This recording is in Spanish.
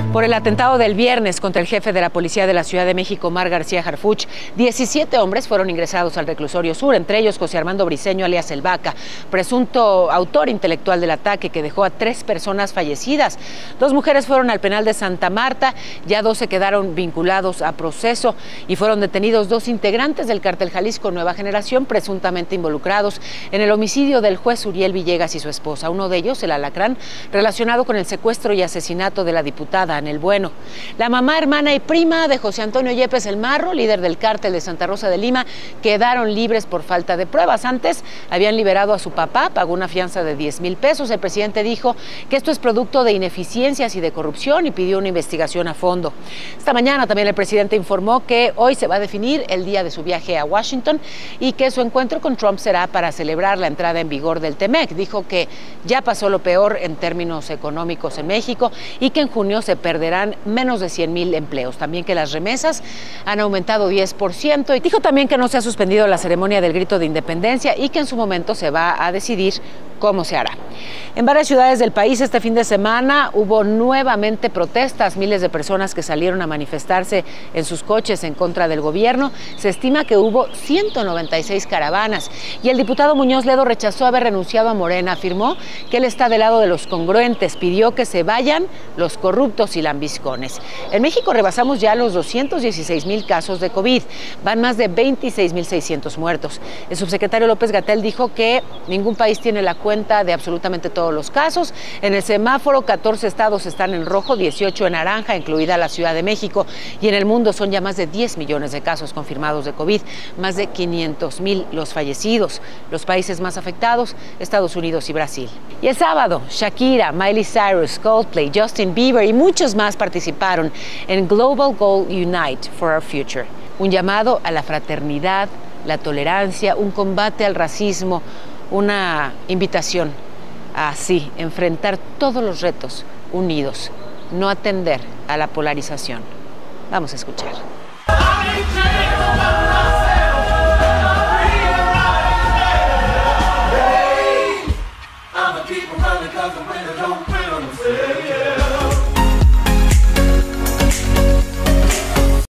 Por el atentado del viernes contra el jefe de la Policía de la Ciudad de México, Omar García Harfuch, 17 hombres fueron ingresados al reclusorio sur, entre ellos José Armando Briceño, alias El Vaca, presunto autor intelectual del ataque que dejó a 3 personas fallecidas. 2 mujeres fueron al penal de Santa Marta, ya 12 quedaron vinculados a proceso y fueron detenidos 2 integrantes del cártel Jalisco Nueva Generación, presuntamente involucrados en el homicidio del juez Uriel Villegas y su esposa. Uno de ellos, el Alacrán, relacionado con el secuestro y asesinato de la diputada Anel Bueno. La mamá, hermana y prima de José Antonio Yepes El Marro, líder del cártel de Santa Rosa de Lima, quedaron libres por falta de pruebas. Antes habían liberado a su papá, pagó una fianza de 10,000 pesos. El presidente dijo que esto es producto de ineficiencias y de corrupción y pidió una investigación a fondo. Esta mañana también el presidente informó que hoy se va a definir el día de su viaje a Washington y que su encuentro con Trump será para celebrar la entrada en vigor del TEMEC. Dijo que ya pasó lo peor en términos económicos en México y que en junio se perderán menos de 100,000 empleos. También que las remesas han aumentado 10% y dijo también que no se ha suspendido la ceremonia del grito de independencia y que en su momento se va a decidir cómo se hará. En varias ciudades del país este fin de semana hubo nuevamente protestas, miles de personas que salieron a manifestarse en sus coches en contra del gobierno. Se estima que hubo 196 caravanas y el diputado Muñoz Ledo rechazó haber renunciado a Morena, afirmó que él está del lado de los congruentes, pidió que se vayan los corruptos y lambiscones. En México rebasamos ya los 216,000 casos de COVID, van más de 26,600 muertos. El subsecretario López-Gatell dijo que ningún país tiene la cuenta de absolutamente todos los casos. En el semáforo, 14 estados están en rojo, 18 en naranja, incluida la Ciudad de México. Y en el mundo son ya más de 10 millones de casos confirmados de COVID, más de 500,000 los fallecidos. Los países más afectados, Estados Unidos y Brasil. Y el sábado, Shakira, Miley Cyrus, Coldplay, Justin Bieber y muchos más participaron en Global Goal Unite for Our Future. Un llamado a la fraternidad, la tolerancia, un combate al racismo, una invitación a así enfrentar todos los retos unidos, no atender a la polarización. Vamos a escuchar.